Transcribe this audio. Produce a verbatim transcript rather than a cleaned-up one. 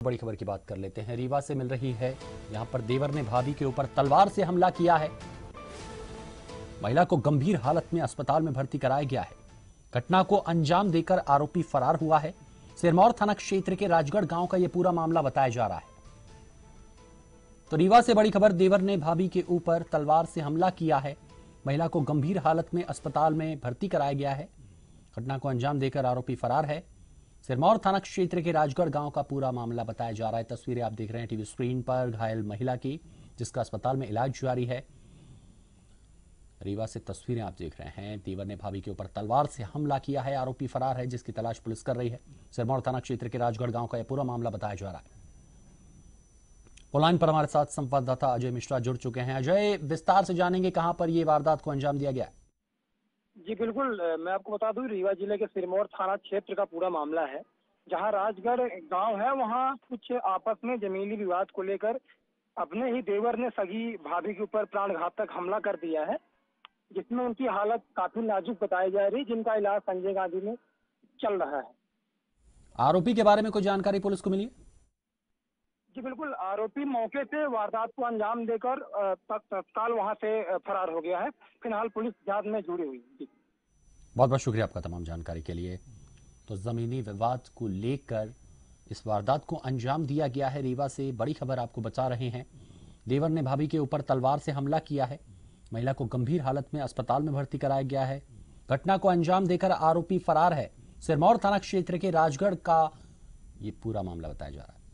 बड़ी खबर की बात कर लेते हैं। रीवा से मिल रही है। यहां पर देवर ने भाभी के ऊपर तलवार से हमला किया है। महिला को गंभीर हालत में अस्पताल में भर्ती कराया गया है। घटना को अंजाम देकर आरोपी फरार हुआ है। सिरमौर थाना क्षेत्र के राजगढ़ गांव का यह पूरा मामला बताया जा रहा है। तो रीवा से बड़ी खबर, देवर ने भाभी के ऊपर तलवार से हमला किया है। महिला को गंभीर हालत में अस्पताल में भर्ती कराया गया है। घटना को अंजाम देकर आरोपी फरार है। सिरमौर थाना क्षेत्र के राजगढ़ गांव का पूरा मामला बताया जा रहा है। तस्वीरें आप देख रहे हैं टीवी स्क्रीन पर, घायल महिला की, जिसका अस्पताल में इलाज जारी है। रीवा से तस्वीरें आप देख रहे हैं। देवर ने भाभी के ऊपर तलवार से हमला किया है। आरोपी फरार है, जिसकी तलाश पुलिस कर रही है। सिरमौर थाना क्षेत्र के राजगढ़ गांव का यह पूरा मामला बताया जा रहा है। लाइन पर हमारे साथ संवाददाता अजय मिश्रा जुड़ चुके हैं। अजय, विस्तार से जानेंगे कहां पर यह वारदात को अंजाम दिया गया। जी बिल्कुल, मैं आपको बता दूं, रीवा जिले के सिरमौर थाना क्षेत्र का पूरा मामला है। जहां राजगढ़ गांव है, वहां कुछ आपस में जमीनी विवाद को लेकर अपने ही देवर ने सगी भाभी के ऊपर प्राणघातक हमला कर दिया है, जिसमें उनकी हालत काफी नाजुक बताई जा रही है, जिनका इलाज संजय गांधी में चल रहा है। आरोपी के बारे में कोई जानकारी पुलिस को मिली है? जी बिल्कुल, आरोपी मौके से वारदात को अंजाम देकर तत्काल वहां से फरार हो गया है। फिलहाल पुलिस जांच में जुड़ी हुई है। बहुत बहुत शुक्रिया आपका तमाम जानकारी के लिए। तो जमीनी विवाद को लेकर इस वारदात को अंजाम दिया गया है। रीवा से बड़ी खबर आपको बता रहे हैं। देवर ने भाभी के ऊपर तलवार से हमला किया है। महिला को गंभीर हालत में अस्पताल में भर्ती कराया गया है। घटना को अंजाम देकर आरोपी फरार है। सिरमौर थाना क्षेत्र के राजगढ़ का ये पूरा मामला बताया जा रहा है।